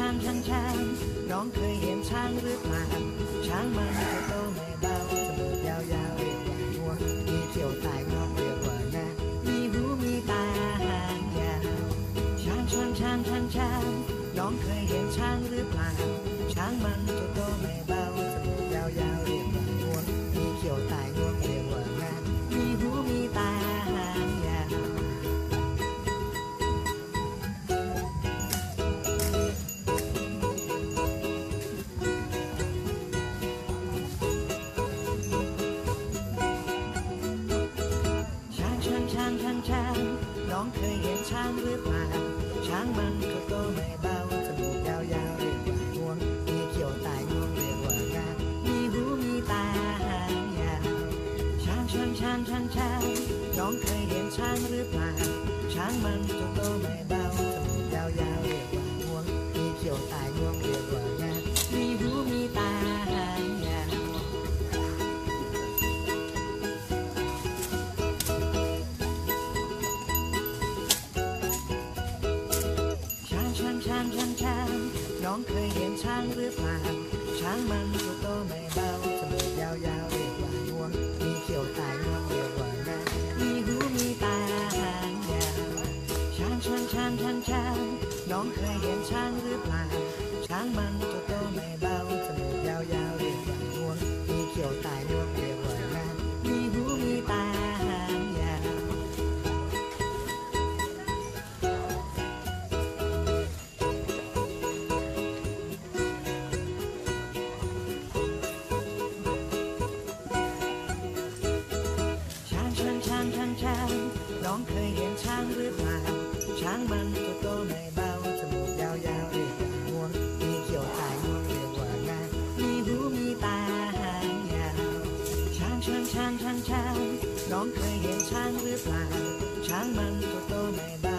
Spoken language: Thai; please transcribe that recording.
างช้างช้างน้องเคยเห็นช้างหรือเปล่าช้างมันตัวโตไม่เบาจมูกยาวๆเรียกว่างวงมีเขี้ยวใต้งอกเรียกว่างามีหูมีตาหางยาวช้างช้างช้างช้างช้างน้องเคยเห็นช้างหรือเปล่าช้างมันตัวโตไม่เบาจมูกยาวๆเรียกว่างวงมีเขี้ยวใต้งวงเรียกว่างามีหูมีตาหางยาวช้างน้องเคยเห็นช้างหรือเปล่าช้างมันตัวโตไม่เบาจมูกยาวๆเรียกว่างวงมีเขี้ยวใต้งวงเรียกว่างามีหูมีตาหางยาวช้างน้องเคยเห็นช้างหรือเปล่าช้างมันตัวโตไม่เบาจมูกยาวๆเรียกว่างวงมีเขี้ยวใต้งวงเรียกว่างามีหูมีตาหางยาวช้างน้องเคยเห็นช้างหรือเปล่าช้างมันตัวโตไม่เบาจมูกยาวๆเรียกว่างวงมีเขี้ยวใต้งวงเรียกว่างามีหูมีตาหางยาวช้างน้องเคยเห็นช้างหรือเปล่าช้างมันตัวโตไม่เบาจมูกยาวๆเรียกว่างวงมีเขี้ยวใต้งวงเรียกว่างามีหูมีตาหางยาวช้างน้องเคยเห็นช้างหรือเปล่าช้างมันตัวโตไม่เบาจมูกยาวๆเรียกว่างวงมีเขี้ยวใต้งวงเรียกว่างามีหูมีตาหางยาวช้างน้องเคยเห็นช้างหรือเปล่าช้างมันตัวโตไม่เบา